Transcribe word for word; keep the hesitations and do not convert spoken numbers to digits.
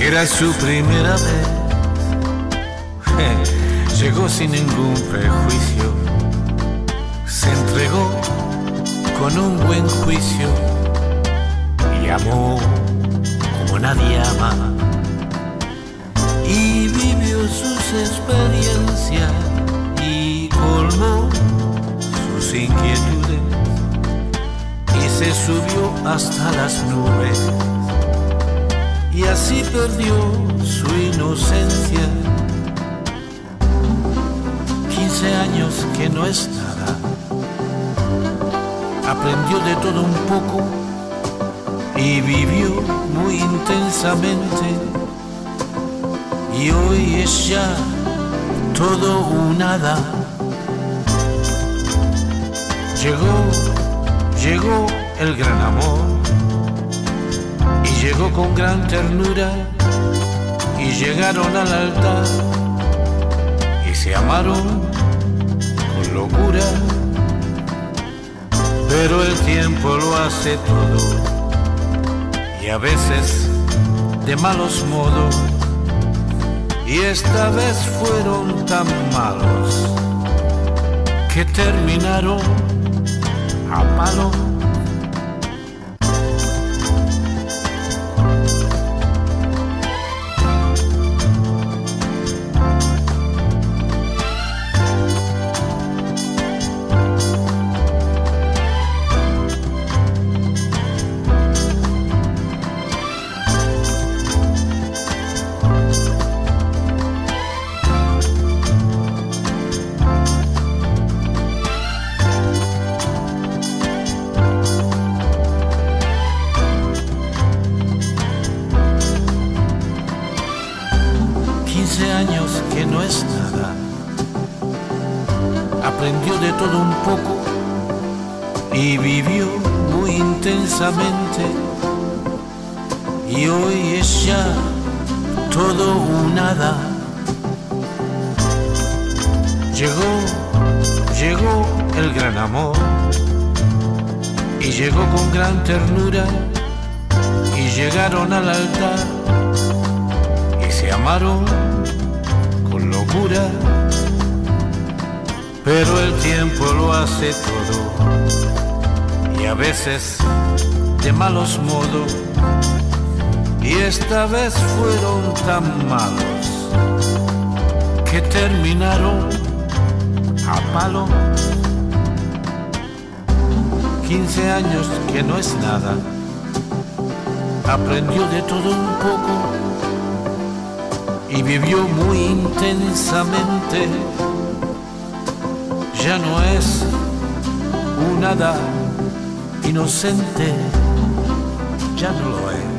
Era su primera vez. Llegó sin ningún prejuicio, se entregó con un buen juicio y amó como nadie ama. Y vivió sus experiencias y colmó sus inquietudes y se subió hasta las nubes y así perdió su inocencia. Quince años que no es nada, aprendió de todo un poco y vivió muy intensamente. Y hoy es ya todo un nada. Llegó, llegó el gran amor y llegó con gran ternura y llegaron al altar y se amaron con locura. Pero el tiempo lo hace todo y a veces de malos modos. Y esta vez fueron tan malos que terminaron a palo. Quince años que no es nada, aprendió de todo un poco y vivió muy intensamente. Y hoy es ya todo un nada. Llegó, llegó el gran amor y llegó con gran ternura y llegaron al altar y se amaron con locura. Pero el tiempo lo hace todo y a veces de malos modos. Y esta vez fueron tan malos que terminaron a palo. Quince años que no es nada, aprendió de todo un poco y vivió muy intensamente. Ya no es un nada inocente, ya no lo es.